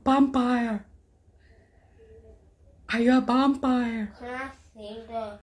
Vampire. Are you a vampire? Can I see the